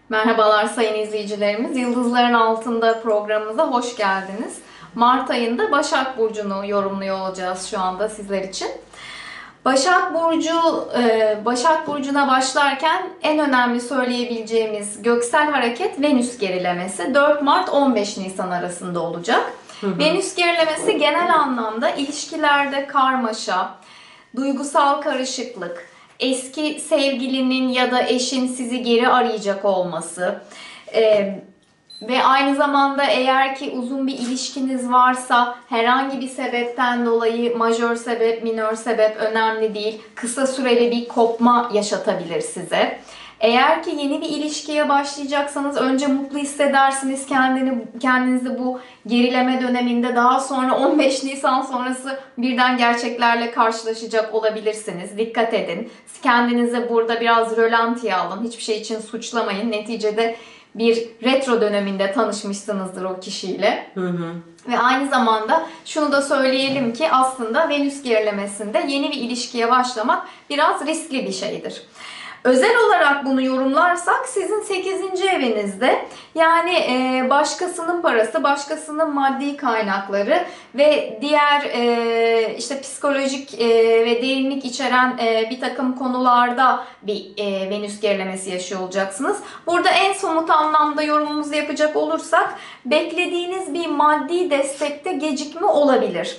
Merhabalar sayın izleyicilerimiz. Yıldızların Altında programımıza hoş geldiniz. Mart ayında Başak Burcu'nu yorumluyor olacağız şu anda sizler için. Başak Burcu'na başlarken en önemli söyleyebileceğimiz göksel hareket Venüs gerilemesi 4 Mart 15 Nisan arasında olacak. Venüs gerilemesi genel anlamda ilişkilerde karmaşa, duygusal karışıklık, eski sevgilinin ya da eşin sizi geri arayacak olması ve aynı zamanda eğer ki uzun bir ilişkiniz varsa herhangi bir sebepten dolayı majör sebep, minör sebep önemli değil. Kısa süreli bir kopma yaşatabilir size. Eğer ki yeni bir ilişkiye başlayacaksanız önce mutlu hissedersiniz kendinizi bu gerileme döneminde, daha sonra 15 Nisan sonrası birden gerçeklerle karşılaşacak olabilirsiniz. Dikkat edin. Kendinizi burada biraz rölantiye alın. Hiçbir şey için suçlamayın. Neticede bir retro döneminde tanışmışsınızdır o kişiyle. Ve aynı zamanda şunu da söyleyelim ki aslında Venüs gerilemesinde yeni bir ilişkiye başlamak biraz riskli bir şeydir. Özel olarak bunu yorumlarsak sizin 8. evinizde, yani başkasının parası, başkasının maddi kaynakları ve diğer işte psikolojik ve derinlik içeren bir takım konularda bir Venüs gerilemesi yaşıyor olacaksınız. Burada en somut anlamda yorumumuzu yapacak olursak beklediğiniz bir maddi destekte gecikme olabilir.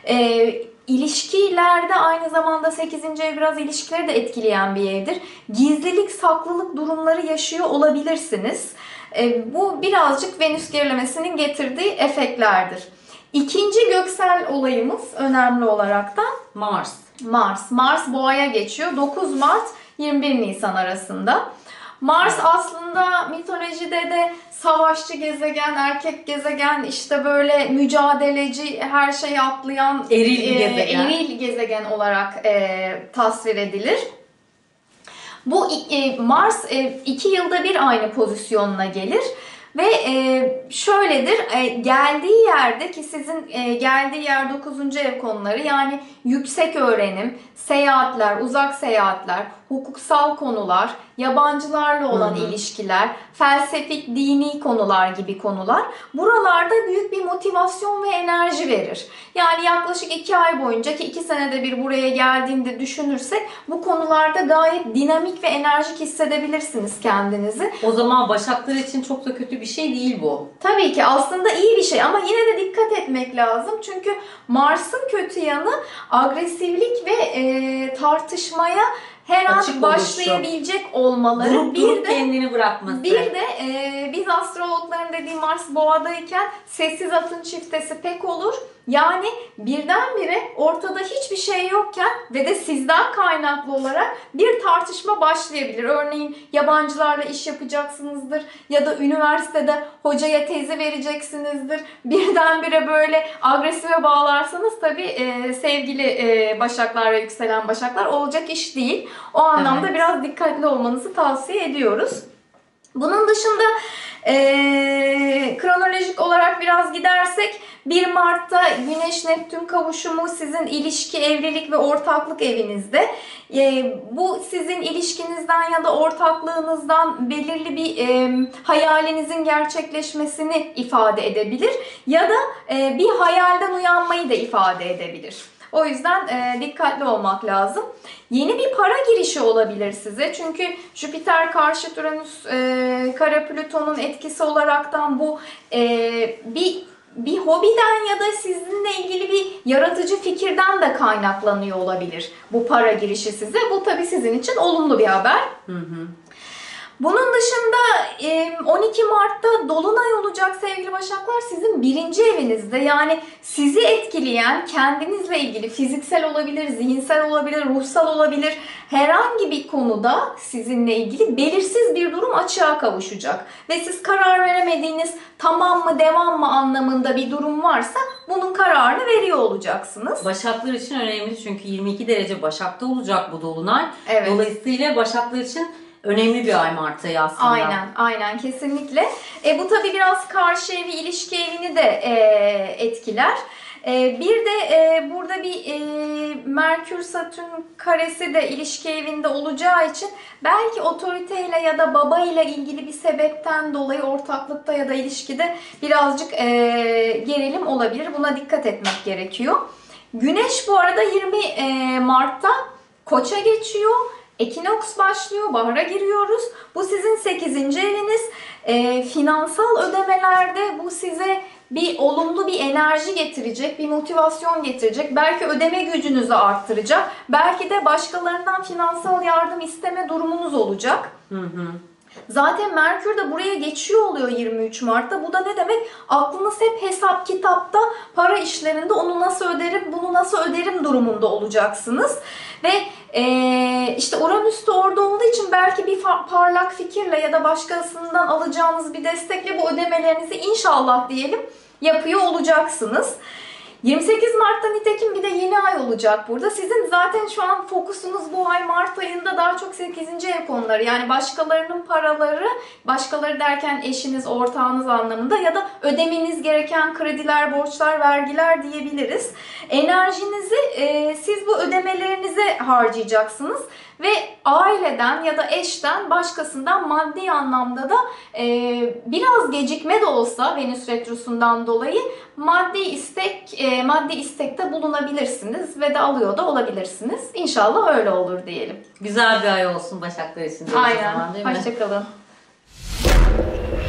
İlişkilerde aynı zamanda 8. ev biraz ilişkileri de etkileyen bir evdir. Gizlilik, saklılık durumları yaşıyor olabilirsiniz. Bu birazcık Venüs gerilemesinin getirdiği efektlerdir. İkinci göksel olayımız önemli olarak da Mars. Mars Boğa'ya geçiyor. 9 Mart 21 Nisan arasında. Mars aslında mitolojide de savaşçı gezegen, erkek gezegen, işte böyle mücadeleci, her şeyi atlayan eril gezegen olarak tasvir edilir. Bu Mars 2 yılda bir aynı pozisyonuna gelir. Ve şöyledir, geldiği yerde ki sizin geldiği yer 9. ev konuları, yani yüksek öğrenim, seyahatler, uzak seyahatler, hukuksal konular, yabancılarla olan ilişkiler, felsefik, dini konular gibi konular buralarda büyük bir motivasyon ve enerji verir. Yani yaklaşık 2 ay boyunca, ki 2 senede bir buraya geldiğinde düşünürsek, bu konularda gayet dinamik ve enerjik hissedebilirsiniz kendinizi. O zaman Başaklar için çok da kötü bir şey değil bu. Tabii ki aslında iyi bir şey ama yine de dikkat etmek lazım. Çünkü Mars'ın kötü yanı agresiflik ve tartışmaya her an başlayabilecek olmaları. Durup kendini bırakması. Bir de biz astrologların dediği Mars Boğa'dayken sessiz atın çiftesi pek olur. Yani birdenbire ortada hiçbir şey yokken ve de sizden kaynaklı olarak bir tartışma başlayabilir. Örneğin yabancılarla iş yapacaksınızdır ya da üniversitede hocaya tezi vereceksinizdir. Birdenbire böyle agresife bağlarsanız tabii sevgili Başaklar ve yükselen Başaklar, olacak iş değil. O anlamda biraz dikkatli olmanızı tavsiye ediyoruz. Bunun dışında kronolojik olarak biraz gidersek 1 Mart'ta Güneş-Neptün kavuşumu sizin ilişki, evlilik ve ortaklık evinizde. Bu sizin ilişkinizden ya da ortaklığınızdan belirli bir hayalinizin gerçekleşmesini ifade edebilir ya da bir hayalden uyanmayı da ifade edebilir. O yüzden dikkatli olmak lazım. Yeni bir para girişi olabilir size. Çünkü Jüpiter karşıt Uranüs kare Plüton'un etkisi olaraktan bu bir hobiden ya da sizinle ilgili bir yaratıcı fikirden de kaynaklanıyor olabilir bu para girişi size. Bu tabii sizin için olumlu bir haber. Bunun dışında 12 Mart'ta Dolunay olacak sevgili Başaklar, sizin 1. evinizde. Yani sizi etkileyen, kendinizle ilgili fiziksel olabilir, zihinsel olabilir, ruhsal olabilir, herhangi bir konuda sizinle ilgili belirsiz bir durum açığa kavuşacak. Ve siz karar veremediğiniz, tamam mı devam mı anlamında bir durum varsa bunun kararını veriyor olacaksınız. Başaklar için önemli çünkü 22 derece Başak'ta olacak bu Dolunay. Evet. Dolayısıyla Başaklar için önemli bir ay Mart ayı aslında. Aynen kesinlikle. Bu tabii biraz karşı evi, ilişki evini de etkiler. Bir de burada bir Merkür-Satürn karesi de ilişki evinde olacağı için belki otoriteyle ya da babayla ilgili bir sebepten dolayı ortaklıkta ya da ilişkide birazcık gerilim olabilir. Buna dikkat etmek gerekiyor. Güneş bu arada 20 Mart'ta Koç'a geçiyor. Ekinoks başlıyor, bahara giriyoruz. Bu sizin 8. eviniz. Finansal ödemelerde bu size bir olumlu bir enerji getirecek, bir motivasyon getirecek. Belki ödeme gücünüzü arttıracak. Belki de başkalarından finansal yardım isteme durumunuz olacak. Zaten Merkür de buraya geçiyor oluyor 23 Mart'ta. Bu da ne demek? Aklınız hep hesap kitapta, para işlerinde onu nasıl öderim, bunu nasıl öderim durumunda olacaksınız. Ve işte Uranüs de orada olduğu için belki bir parlak fikirle ya da başkasından alacağınız bir destekle bu ödemelerinizi inşallah diyelim yapıyor olacaksınız. 28 Mart'ta nitekim bir de yeni ay olacak burada. Sizin zaten şu an fokusunuz bu ay Mart ayında daha çok 8. ev konuları. Yani başkalarının paraları, başkaları derken eşiniz, ortağınız anlamında ya da ödemeniz gereken krediler, borçlar, vergiler diyebiliriz. Enerjinizi siz bu ödemelerinize harcayacaksınız. Ve aileden ya da eşten, başkasından maddi anlamda da biraz gecikme de olsa Venüs Retrosu'ndan dolayı maddi istekte bulunabilirsiniz ve de alıyor da olabilirsiniz. İnşallah öyle olur diyelim. Güzel bir ay olsun Başaklar için. Aynen. Hoşçakalın.